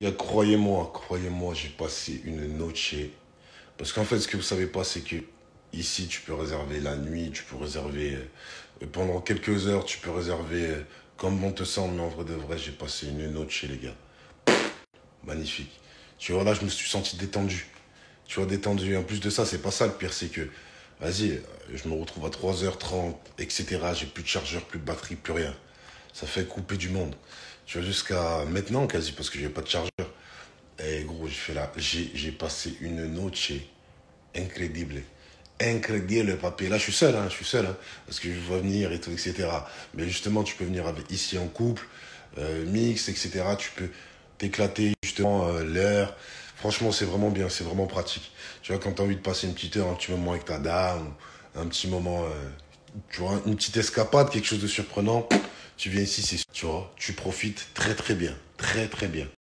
Croyez-moi, j'ai passé une noche. Parce qu'en fait, ce que vous savez pas, c'est que ici, tu peux réserver la nuit, tu peux réserver pendant quelques heures, tu peux réserver comme bon te semble, mais en vrai de vrai, j'ai passé une noche, les gars. Magnifique. Tu vois, là, je me suis senti détendu. Tu vois, détendu. En plus de ça, c'est pas ça le pire, c'est que, vas-y, je me retrouve à 3h30, etc. J'ai plus de chargeur, plus de batterie, plus rien. Ça fait couper du monde. Tu vois, jusqu'à maintenant, quasi, parce que j'ai pas de chargeur. Et gros, j'ai passé une noche incroyable. Incroyable, papier. Là, je suis seul, hein, parce que je vais venir et tout, etc. Mais justement, tu peux venir avec, ici en couple, mix, etc. Tu peux t'éclater, justement, l'heure. Franchement, c'est vraiment bien, c'est vraiment pratique. Tu vois, quand tu as envie de passer une petite heure, un petit moment avec ta dame, un petit moment, tu vois, une petite escapade, quelque chose de surprenant, tu viens ici, c'est, tu vois, tu profites très très bien, très très bien.